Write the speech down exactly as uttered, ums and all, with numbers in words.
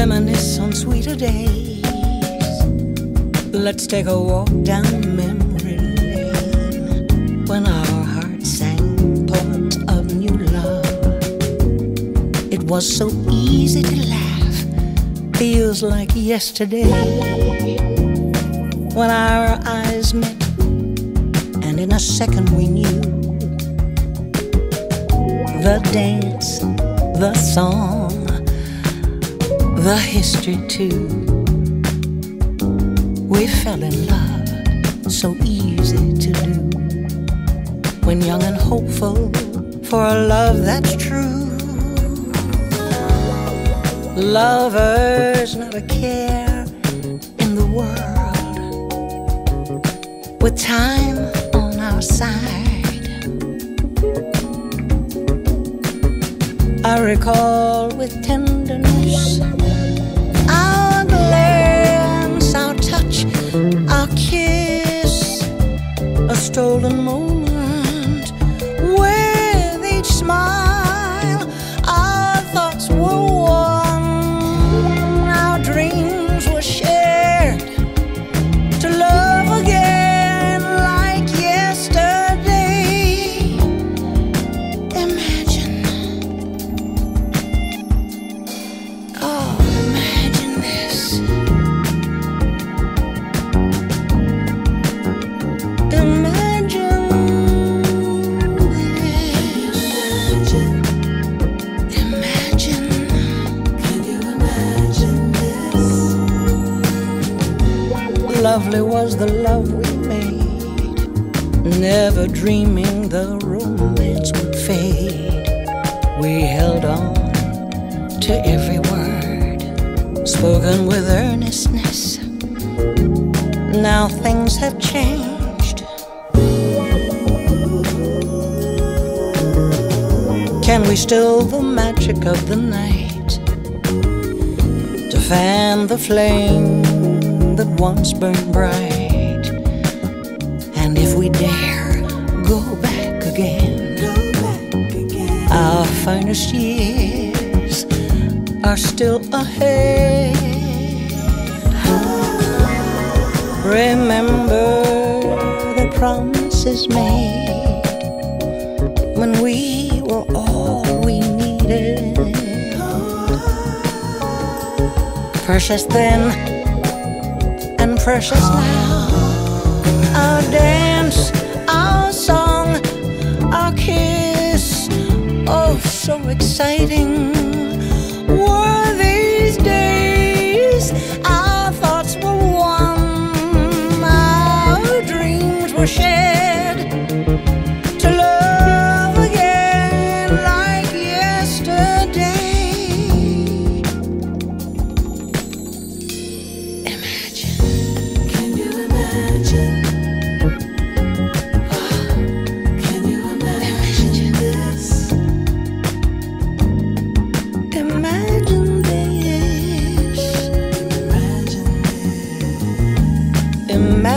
reminisce on sweeter days. Let's take a walk down memory lane when our hearts sang poems of new love. It was so easy to laugh, feels like yesterday, when our eyes met and in a second we knew the dance, the song, the history too. We fell in love, so easy to do, when young and hopeful for a love that's true. Lovers, not a care in the world, with time on our side. I recall with tenderness our glance, our touch, our kiss, a stolen moment with each smile. Our thoughts were one, our dreams were shared, to love again like yesterday. Imagine, oh, imagine this. Imagine this. Imagine. Can you imagine this? Lovely was the love we made, never dreaming the romance would fade. We held on to every word, spoken with earnestness. Now things have changed. Can we still the magic of the night, to fan the flame that once burned bright? And if we dare go back again, our finest years are still ahead. Remember the promises made when we were all we needed. Precious then and precious now. Our dance, our song, our kiss, oh so exciting were these days. Our thoughts were one, our dreams were shared, to love again like yesterday. Imagine, can you imagine? Oh, can you imagine this? Imagine this. Imagine this. Imagine.